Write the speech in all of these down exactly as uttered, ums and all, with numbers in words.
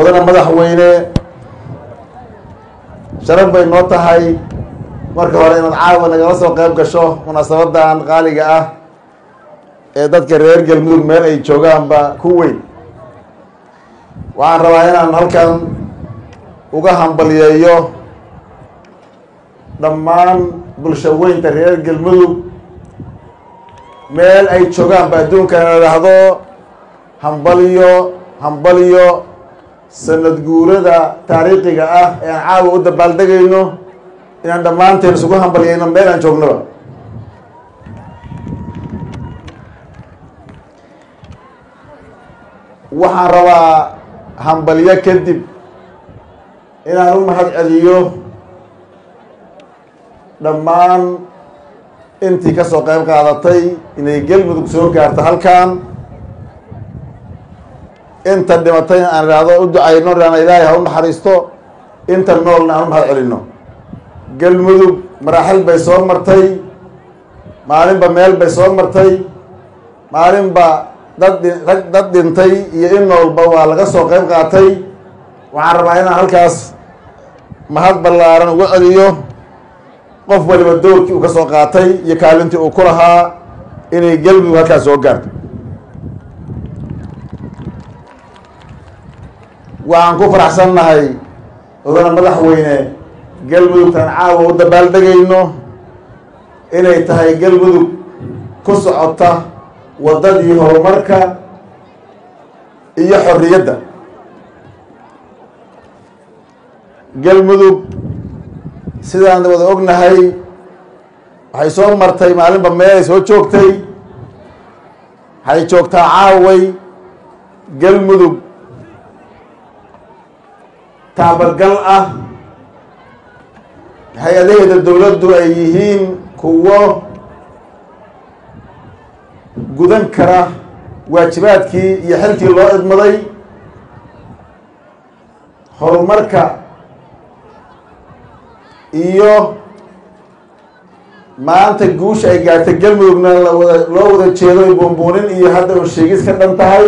mudana madaxweyne sharaf bay noo tahay marka hore inaad caawa nagala soo qayb gasho munaasabadan qaaliga ah ee dadka reer galmudug meel ay joogaanba ku weyn. waxaan rabaa inaan halkan uga hambaliyeeyo dhammaan bulsho weynta reer galmudug meel ay joogaanba adduunka ina idhaahdo hambaliyo hambaliyo sanad guurada taariikhiga ah ee aan caawa u dabaaldegayno inaan dhammaanteen isugu hambaliyeyno meel aan joognaba. waxaan rabaa hambalyo kadib inaan u mahad celiyo dhammaan intii ka soo qayb qaadatay inay galmudug soo gaarto halkan. inta dhimatay aan idhaahdo u ducayno raana ilaahay ha u naxariisto, inta noolna aan u mahad celino. galmudug maraaxil bay soo martay, maalinba meel bay soo martay, maalinba dad rag dad dhintay iyo in noolba waa laga soo qayb qaatay. waxaan rabaa inaan halkaas mahad ballaaran uga celiyo qof waliba doorkii uu ka soo qaatay iyo kaalintii uu ku lahaa inay galmudug halkaas soo gaarto. waxaan ku faraxsannahay mudana madaxweyne galmudugtaan caawa u dabaaldegayno inay tahay galmudug ku socota waddadii horumarka iyo xorriyadda. galmudug sidaan wada ognahay waxay soo martay maalinba meelay soo joogtay. waxay joogtaa caaway galmudug taabagal ah, hay-adaheeda dowladdu ay yihiin kuwo gudan kara waajibaadkii iyo xilkii loo idmaday. horumarka iyo maanta guusha ay gaartay galmudugna lawada loo wada jeedo ay buunbuunin iyo hadda un sheegis ka dhan tahay.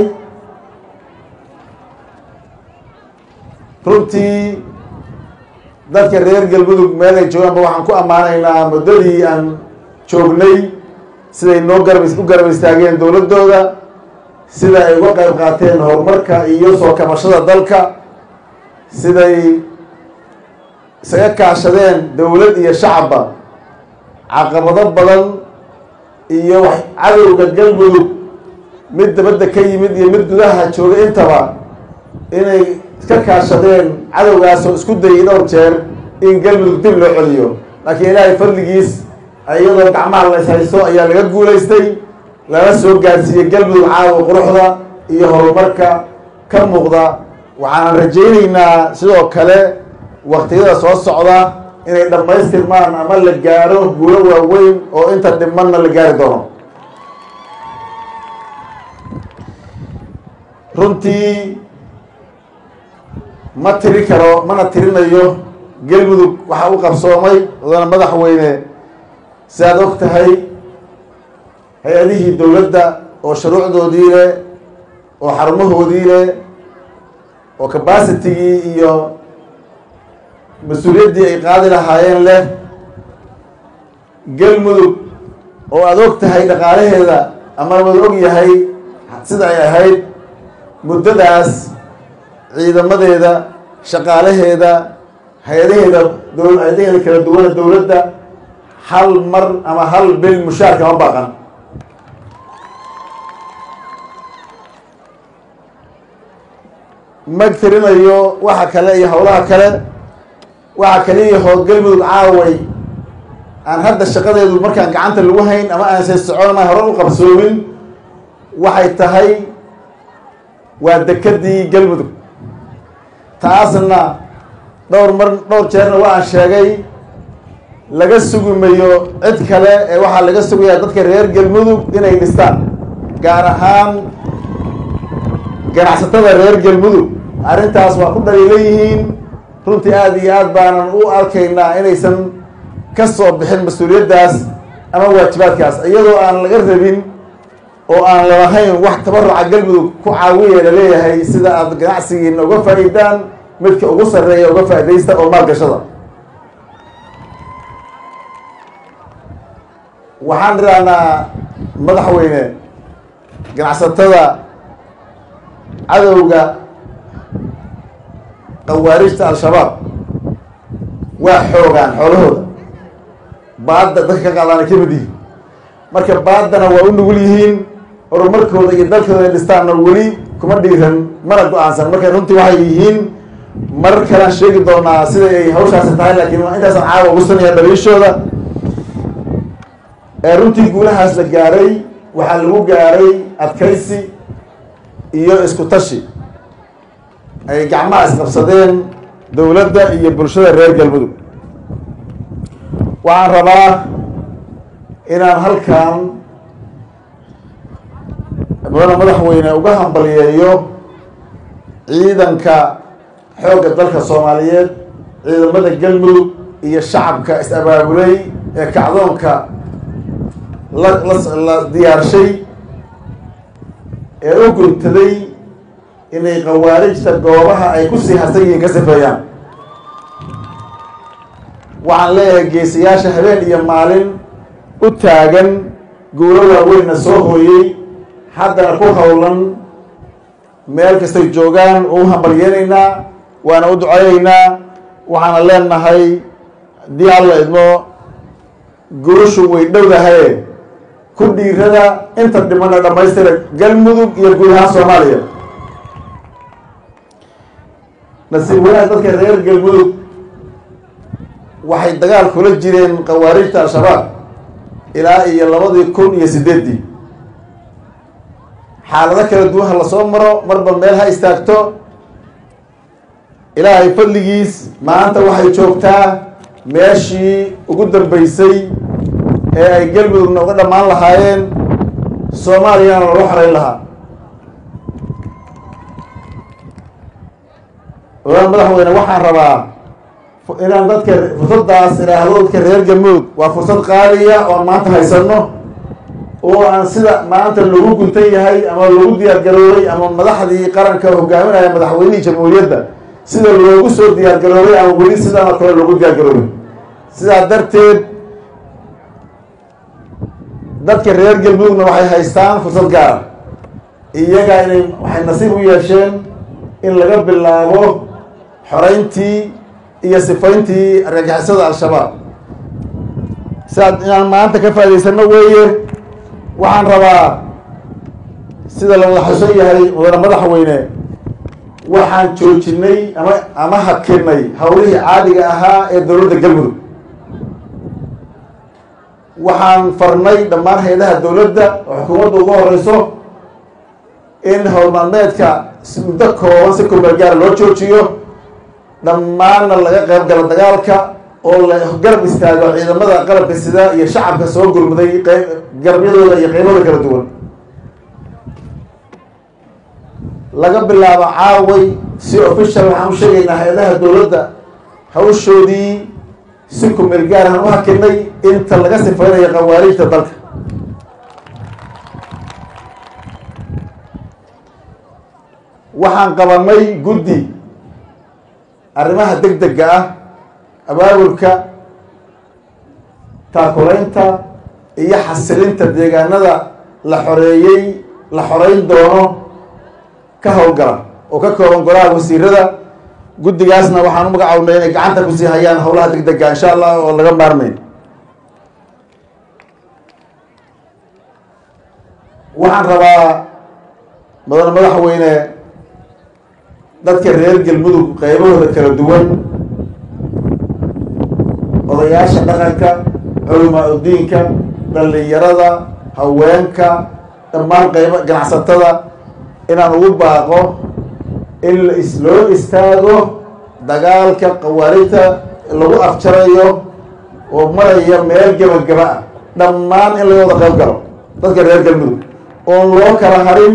runtii dadka reer galmudug meel ay joogaanba waxaan ku ammaanaynaa muddadii aan joognay siday noo garab u garab istaageen dowladdooda, sida ay uga qayb qaateen horumarka iyo soo kabashada dalka, siday isaga kaashadeen dowlad iyo shacabba caqabado badan iyo wax cadowga galmudug mid dabadda ka yimid iyo mid gudaha jooga intaba inay iska kaashadeen cadowgaasoo isku dayay dhowr jeer in galmudug dib loo celiyo. laakiin ilaahay fadligiis iyadoo gacmaha la ishayso ayaa laga guulaystay, lala soo gaarsiiyey galmudug caawa quruxda iyo horumarka ka muuqda. waxaan rajaynaynaa sidoo kale waqtiyada soo socda inay dhammaystirmaan ama la gaaro guulo waaweyn oo inta dhimanna la gaari doono. runtii ma tiri karo mana tirinayo galmudug waxa u qabsoomay mudana madaxweyne. si aad og tahay hay-adihii dowladda oo shuruucdoodii leh oo xarumahoodii leh oo capacitigii iyo mas-uuliyaddii ay qaadi lahaayeen leh. galmudug oo aada og tahay dhaqaalaheeda ama wada og yahay sida ay ahayd muddadaas, ciidamadeeda, shaqaalaheeda, hay-adaheeda dow hay-adaheeda kala duwana dowladda hal mar ama hal bil mushaarka ma baaqan. ma tirinayo waxa kale iyo howlaha kale. waxa kaliyahood galmudug caaway aan hadda shaqadeedu markaan gacanta lagu hayn ama aan see socon ama hore u qabsoomin waxay tahay waa dekedii galmudug. taasna dhowr mar dhowr jeerna waa aan sheegay laga sugimayo cid kale ee waxaa laga sugayaa dadka reer galmudug inay dhistaan, gaar ahaan ganacsatada reer galmudug. arrintaas waa ku dhaliilan yihiin. runtii aada iyo aad baanan u arkaynaa inaysan ka soo bixin mas-uuliyaddaas ama waajibaadkaas iyadoo aan laga rabin oo aan lahayn wax tabaruca galmudug ku caawiya laleeyahay sida aad ganacsigiina uga faa'iidaan midka ugu sarreeya uga faa'iidaysta oo maalgashada. waxaan idhahnaa madaxweyne ganacsatada cadowga khawaarijta al-shabaab waa xoogaan xoolahooda baadda dadka ka qaadaana ka mid yihiin marka baaddana waa u nugul yihiin horumarkooda iyo dalkooda ay dhistaanna weli kuma dhiiran mana go-aansan marka runtii waxay yihiin marar kalean sheegi doonaa sida ay hawshaasi tahay laakiin intaasaan caawa ugu sanaya dhaliishooda. ee runtii guulahaas la gaaray waxaa lagu gaaray adkaysi iyo isku tashi ay gacmaha isqabsadeen dowladda iyo bulshada reer galmudug. waxaan rabaa inaan halkan mudane madaxweyne uga hambaliyeeyo ciidanka xoogga dalka soomaaliyeed, ciidamada galmudug iyo shacabka is-abaabulay ee kacdoonka la la diyaarshay ee u guntaday inay khawaarijta goobaha ay ku sii harsan yihiin ka sifeeyaan. waxaan leeyahay geesiyaasha habeen iyo maalin u taagan guulo waaweynna soo hooyey haddana ku howlan meel kastay joogaan oo u hambalyeenaynaa waana u duceeyeynaa. waxaana leenahay haddii alla idmo guushu way dhowdahaye ku dhiirada inta dhimana dhammaystira galmudug iyo guud ahaan soomaaliya. nasiib wanaag dadka reer galmudug waxay dagaal kula jireen khawaarijta al-shabaab ilaa iyo labadii kun iyo sideeddii. xaalado kala duwan ha lasoo maro marba meel ha istaagto. ilaahay fadligiis maanta waxay joogtaa meeshii ugu dambeysay ee ay galmudugna uga dhammaan lahaayeen soomaaliyana lagu xarayn lahaa. odan madaxweyne waxaan rabaa inaan dadka fursaddaas idhaahdo dadka reer galmudug waa fursad qaaliya oon maanta haysano oo aan sida maanta lagu guntan yahay ama lagu diyaar garoobay ama madaxdii qaranka hogaaminaya madaxweynihii jamhuuriyadda sida loogu soo diyaar garoobay ama weli sidaan oo kale loogu diyaar garoobay. sidaa darteed dadka reer galmudugna waxay haystaan fursad gaara iyaga inay waxay nasiib u yeesheen in laga bilaabo xoreyntii iyo sifayntii argagixisada al-shabaab. sidaad inaan maanta ka faa'idaysano weeye. waxaan rabaa sida la wada xusan yahay mudane madaxweyne waxaan joojinay ama ama hakinay howlihii caadiga ahaa ee dowladda galmudug. waxaan farnay dhammaan hay-adaha dowladda oo xukuumadda ugu horeyso in howl maalmeedka muddo kooban si kumeel gaara loo joojiyo dhammaanna laga qayb galo dagaalka oo la garab istaago ciidamada qalabka sida iyo shacabka soo gurmaday garabyadooda iyo qeybada kala duwan. laga bilaabo caaway si official waxaan u sheegaynaa hay-adaha dowladda hawshoodii si kumeel gaarahan u hakinay inta laga sifeynayo khawaarijta dalka. waxaan qabanay guddi arrimaha deg dega ah, abaabulka, taakulaynta iyo xasilinta deegaanada la xoreeyey la xoreyn doono ka howlgala oo ka kooban golaha wasiirada. guddigaasna waxaan u magacawnay inay gacanta kusii hayaan howlaha deg dega insha allah oo laga maarmayn. waxaan rabaa mudane madaxweyne dadka reer galmudug qaybahooda kala duwan, odayaasha dhaqanka, culamaa udiinka, dhalinyarada, haweenka, dhammaan qaybo ganacsatada inaan ugu baaqo in la is loo istaago dagaalka khawaarijta lagu afjarayo oo maraya meel gebagaba ah. dhammaan in laga wada qayb galo dadka reer galmudug oon loo kala harin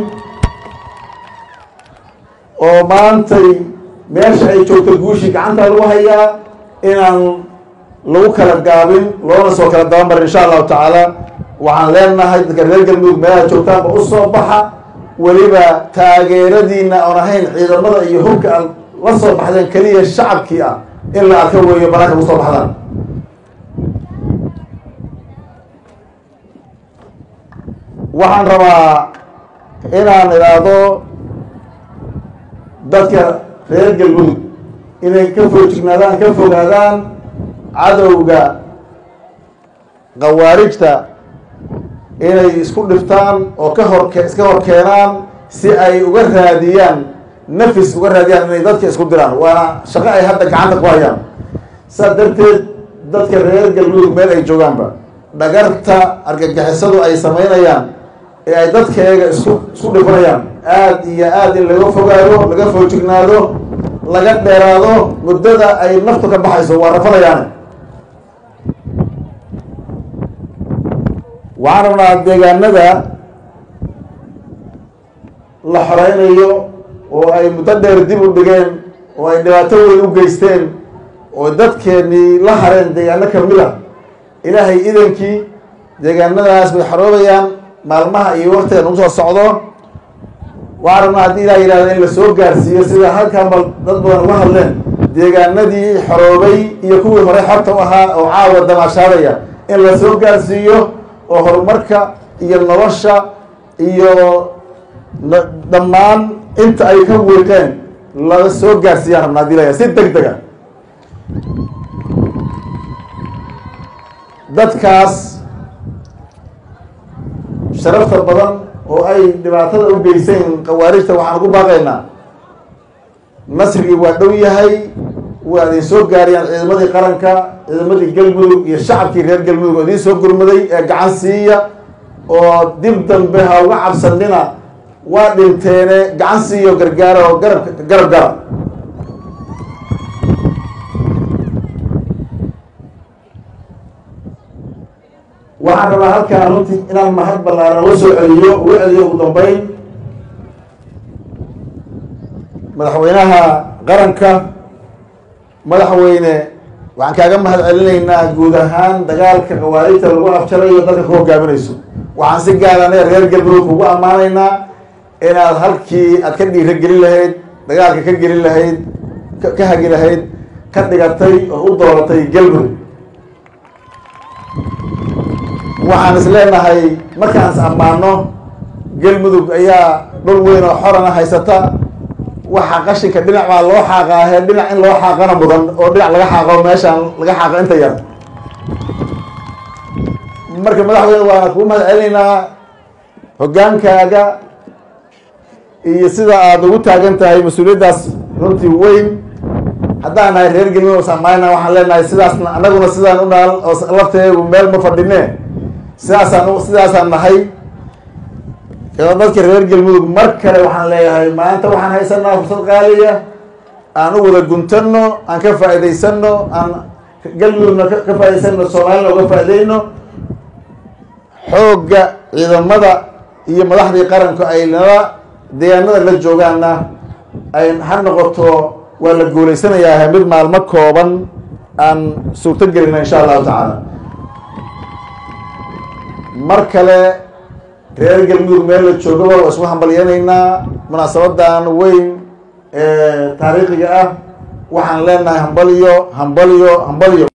oo maantay meesha ay joogto guushii gacanta lagu hayaa inaan lagu kala gaabin loona soo kala dabamarin insha allahu tacaala. waxaan leenahay dadka reer galmudug meelaha joogtaanba u soo baxa weliba taageeradiina oon ahayn ciidamada iyo hubka aan la soo baxdeen keliya shacabkii ah in la arka weeyo banaanka ugu soo baxdaan waxaan rabaa inaan idhaahdo dadka reer galmudug inay ka foojignaadaan ka fogaadaan cadowga khawaarijta inay isku dhiftaan oo ka hor iska hor keenaan si ay uga raadiyaan nafis uga raadiyaan inay dadka isku diraan waana shaqo ay hadda gacanta ku hayaan saas darteed dadka reer galmudug meel ay joogaanba dhagarta argagixisadu ay samaynayaan ee ay dadkeega isku isku dhifanayaan aada iyo aada in laga fogaado laga foojignaado laga dheeraado muddada ay naftu ka baxayso waa rafadayaane waxaan rabnaa deegaanada la xoreynayo oo ay muddo dheer dib u dhigeen oo ay dhibaato weyn u geysteen oo dadkeenii la hareen deegaano kamid a ilaahay idankii deegaanadaas bay xoroobayaan maalmaha iyo waktigan ugu soo socdo waxaan rabnaa haddii ilaah yihahda in la soo gaarsiiyo sida halkan bal dad badan uga hadleen deegaanadii xoroobay iyo kuwii hore xorta u ahaa oo caawa damaashaadaya in la soo gaarsiiyo oo horumarka iyo nolosha iyo dhammaan inta ay ka wiiqeen laga soo gaarsiiyaan rabnaa hadii laya si deg dega dadkaas sharafta badan oo ay dhibaatada u geyseen khawaarijta waxaan ugu baaqaynaa nasrigii waa dhow yahay waa idin soo gaariyaan ciidamadii qaranka ciidamadii galmudug iyo shacabkii reer galmudug oo idiin soo gurmaday ee gacan siiya oo dib dambe ha uga cabsanina waa dhinteene gacan siiyo gargaara oo garab garab gara waxaan rabaa halkaan runtii inaan mahad ballaaran la soo celiyo uga celiyo ugu dambeyn madaxweynaha qaranka madaxweyne waxaan kaaga mahad celinaynaa guud ahaan dagaalka khawaarijta lagu afjarayo dadka ku hogaaminayso waxaan si gaarane reer galmudug kugu ammaanaynaa inaad halkii aad ka dhiiragelin lahayd dagaalka ka gelin lahayd ka hagi lahayd ka dhigatay oo u dooratay galmudug waxaan is leenahay markaan is ammaano galmudug ayaa dhul weyn oo xorana haysata waxa qashinka dhinac baa loo xaaqaahee dhinac in loo xaaqana mudan oo dhinac laga xaaqo meeshaan laga xaaqo inta yar marka madaxweyne waana kuu mahad celinaynaa hoggaankaaga iyo sida aada ugu taagan tahay mas-uuliyaddaas runtii weyn haddaan nahay reer galmudug samaayna waxaan leenahay sidaasna anaguna sidaan u naal oo lafteegu meel ma fadhine sidaasaan sidaasaan nahay dadka reer galmudug mar kale waxaan leeyahay maanta waxaan haysanaa fursad qaaliya aan u wada guntano aan ka faa'iidaysano aan galmudugna ka faa'idaysano soomaalina uga faa'iidayno xoogga ciidamada iyo madaxdii qaranku ay nala deegaanada la joogaana ay ha noqoto waa la guulaysanayaa mid maalmo kooban aan suurto gelina insha allahu tacaala mar kale reer galmudug meel la joogaba waa isku hambalyanaynaa munaasabadan weyn ee taariikhiga ah waxaan leenahay hambalyo hambalyo hambalyo